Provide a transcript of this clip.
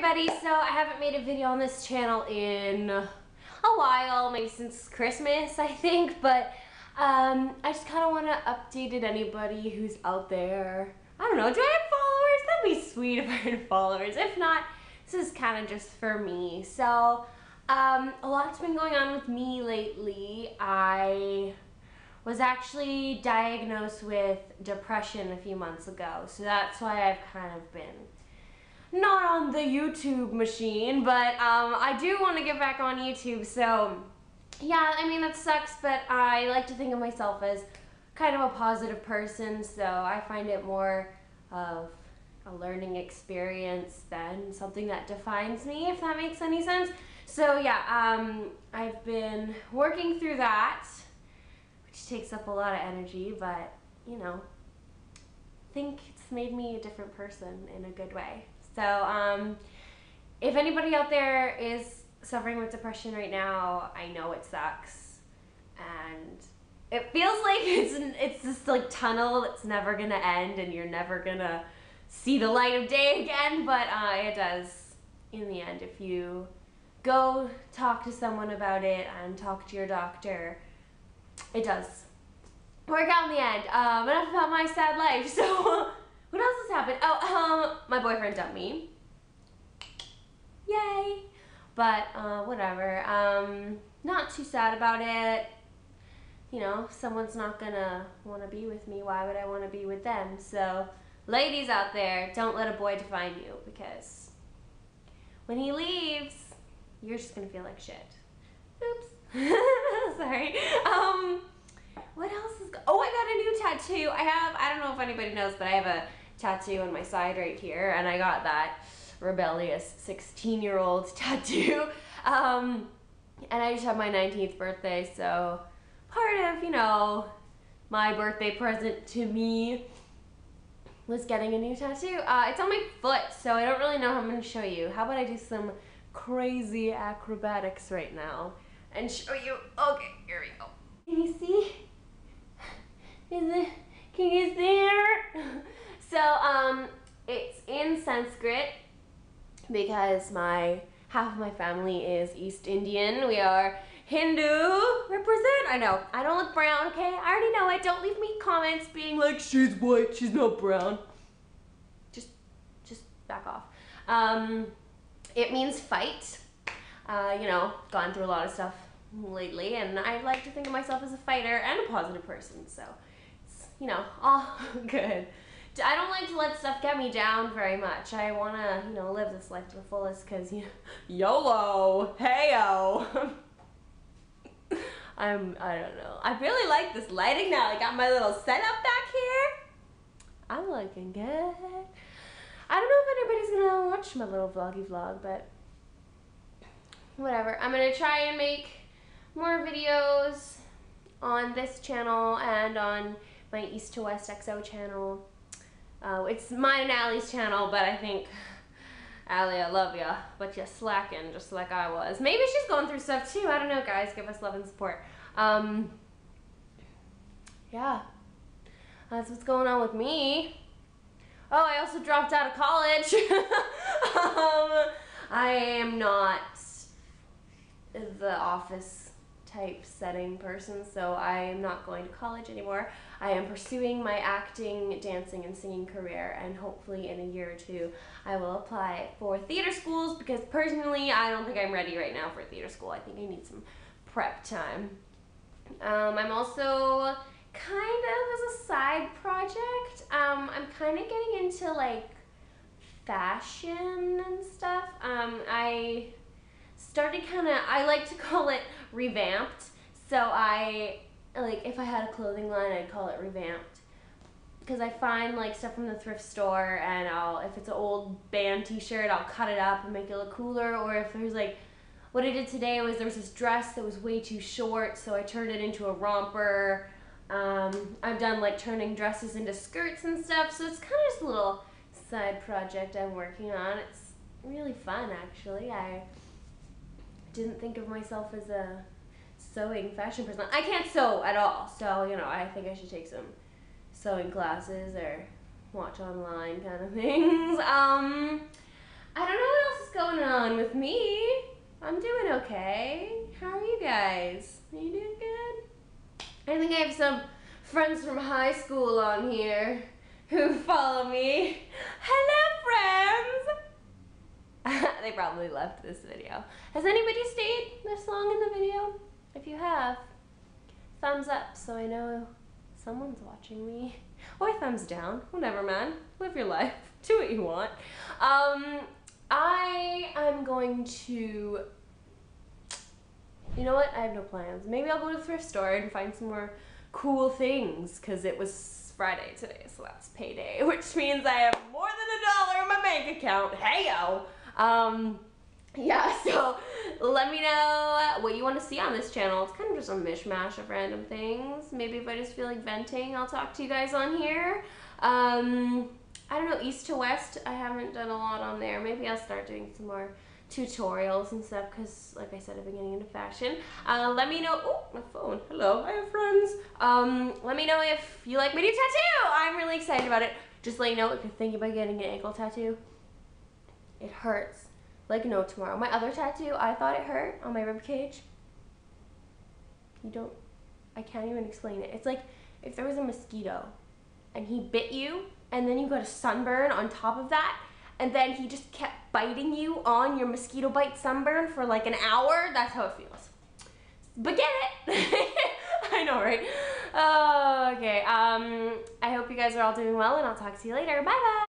everybody, so I haven't made a video on this channel in a while, maybe since Christmas I think, but I just kind of want to update it anybody who's out there. I don't know, do I have followers? That'd be sweet if I had followers. If not, this is kind of just for me. So a lot's been going on with me lately. I was actually diagnosed with depression a few months ago, so that's why I've kind of been not on the YouTube machine, but I do want to get back on YouTube. So yeah, I mean, that sucks, but I like to think of myself as kind of a positive person, so I find it more of a learning experience than something that defines me, if that makes any sense. So yeah, I've been working through that, which takes up a lot of energy, but you know, I think it's made me a different person in a good way. So if anybody out there is suffering with depression right now, I know it sucks, and it feels like it's this like tunnel that's never gonna end and you're never gonna see the light of day again, but it does in the end if you go talk to someone about it and talk to your doctor. It does work out in the end. Enough about my sad life. So what else has happened? Oh, my boyfriend dumped me. Yay! But whatever. Not too sad about it. You know, if someone's not gonna want to be with me, why would I want to be with them? So ladies out there, don't let a boy define you, because when he leaves, you're just gonna feel like shit. Oops. Sorry. What else is oh, I got a new tattoo. I don't know if anybody knows, but I have a tattoo on my side right here, and I got that rebellious 16-year-old tattoo. And I just had my 19th birthday, so part of, you know, my birthday present to me was getting a new tattoo. It's on my foot, so I don't really know how I'm going to show you. How about I do some crazy acrobatics right now and show you? Okay, here we go. Can you see? Can you see her? So, it's in Sanskrit because half of my family is East Indian. We are Hindu. Represent. I know. I don't look brown, okay? I already know it. Don't leave me comments being like, she's white, she's not brown. Just back off. It means fight. You know, gone through a lot of stuff lately, and I like to think of myself as a fighter and a positive person, so it's, you know, all good. I don't like to let stuff get me down very much. I want to, you know, live this life to the fullest, because, you know, YOLO, hey-o. I don't know. I really like this lighting now. I got my little setup back here. I'm looking good. I don't know if anybody's going to watch my little vloggy vlog, but whatever. I'm going to try and make more videos on this channel and on my East to West XO channel. It's mine and Allie's channel, but I think, Allie, I love ya, but you're slacking just like I was. Maybe she's going through stuff too. I don't know, guys. Give us love and support. Yeah, that's what's going on with me. Oh, I also dropped out of college. I am not the office type setting person, so I am not going to college anymore. I am pursuing my acting, dancing, and singing career, and hopefully in a year or two I will apply for theater schools, because personally I don't think I'm ready right now for theater school. I think I need some prep time. I'm also kind of, as a side project, I'm kind of getting into like fashion and stuff. I started I like to call it revamped. So if I had a clothing line, I'd call it revamped, because I find like stuff from the thrift store, and if it's an old band t-shirt, I'll cut it up and make it look cooler. Or if there's like, what I did today was there was this dress that was way too short, so I turned it into a romper. I've done like turning dresses into skirts and stuff, so it's kind of just a little side project I'm working on. It's really fun, actually. I didn't think of myself as a sewing fashion person. I can't sew at all, so, you know, I think I should take some sewing classes or watch online kind of things. I don't know what else is going on with me. I'm doing okay. How are you guys? Are you doing good? I think I have some friends from high school on here who follow me. Hello, friends! They probably left this video. Has anybody stayed this long in the video? If you have, thumbs up so I know someone's watching me. Or thumbs down, whatever, man. Live your life, do what you want. I am going to, you know what, I have no plans. Maybe I'll go to the thrift store and find some more cool things, because it was Friday today, so that's payday, which means I have more than $1 in my bank account. Hey-o! Yeah, so let me know what you want to see on this channel. It's kind of just a mishmash of random things. Maybe if I just feel like venting, I'll talk to you guys on here. I don't know, east to west, I haven't done a lot on there. Maybe I'll start doing some more tutorials and stuff, because like I said, I've been getting into fashion. Let me know, oh, my phone, hello, I have friends. Let me know if you like my new tattoo. I'm really excited about it. Just let you know if you're thinking about getting an ankle tattoo, it hurts like no tomorrow. My other tattoo, I thought it hurt on my rib cage. I can't even explain it. It's like if there was a mosquito and he bit you and then you got a sunburn on top of that, and then he just kept biting you on your mosquito bite sunburn for like an hour. That's how it feels. But get it? I know, right? Oh, okay. I hope you guys are all doing well, and I'll talk to you later. Bye-bye.